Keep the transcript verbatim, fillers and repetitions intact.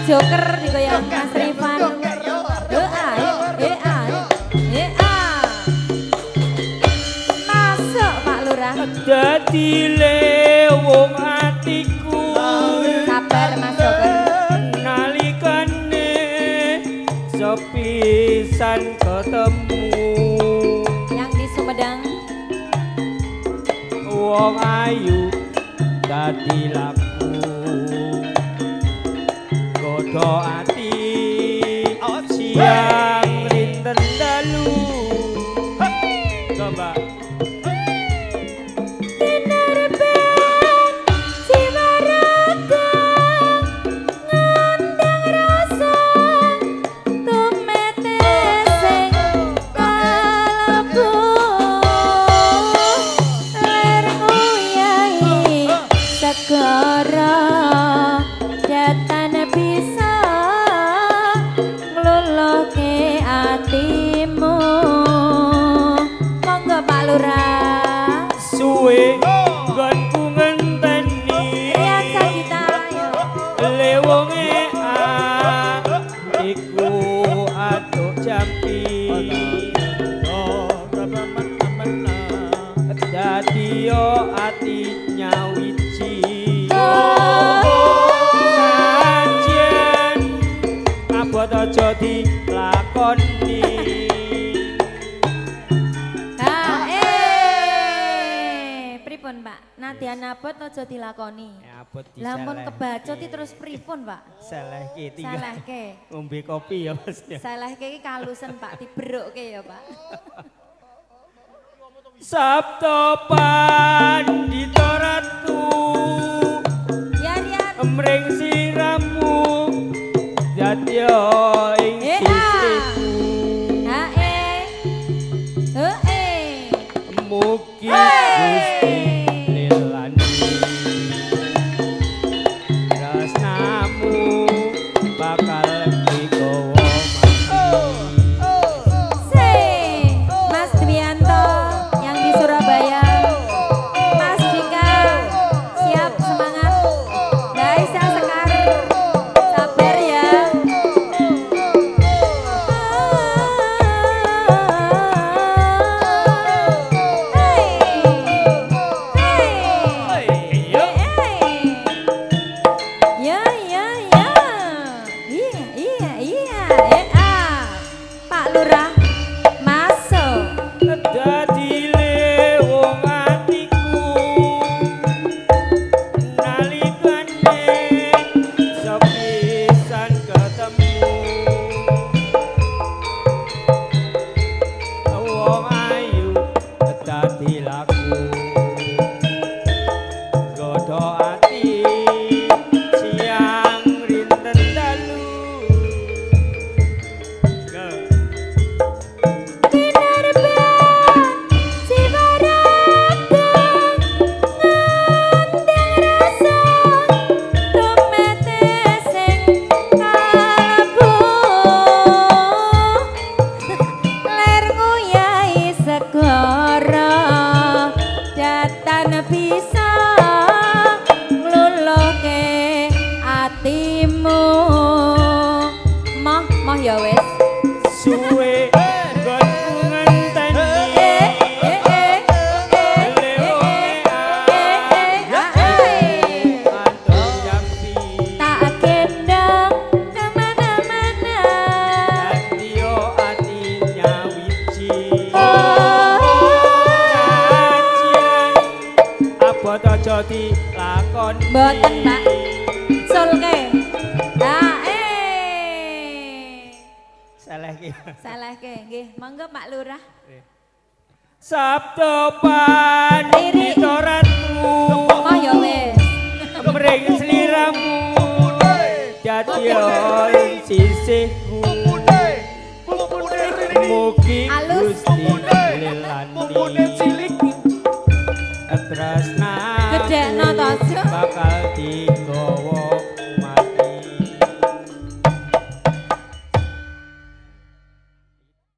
Joker digoyang Mas Rifan. Doa, eh ah, eh ah. Masuk Pak Lurah. Dadi lewong atiku. Sabar Mas Joker. Nalikane sepisan ketemu. Yang di Sumedang. Wong ayu dadi laku. Godho ati siang rinten dalu. Coba suwe nggonku ngenteni lewonge iku atuk jampi dadi yo ati nyawiji kajian abot aja dilakoni. Pak, nadyan abot aja dilakoni. Ya abot diseleh. Lamun kebacot terus pripun, Pak? Selehke tinggal. Selehke. Ngombe kopi ya, Mas. Selehke iki kalusen, Pak, dibrukke ya, Pak. Sabto pandita ratu. Ya, ya. Emring siramu. Jatya ing sisiku. Hae. Heeh. Mugi Gusti Mboten, Pak. Sulke. Nah, eh. Selehke. Selehke, nggih. Monggo Pak Lurah. Sabto pandita ratu. Oh ya wis. Emring sliramu. Jatya ing sisihku. Mugi Gusti lelani. Tresna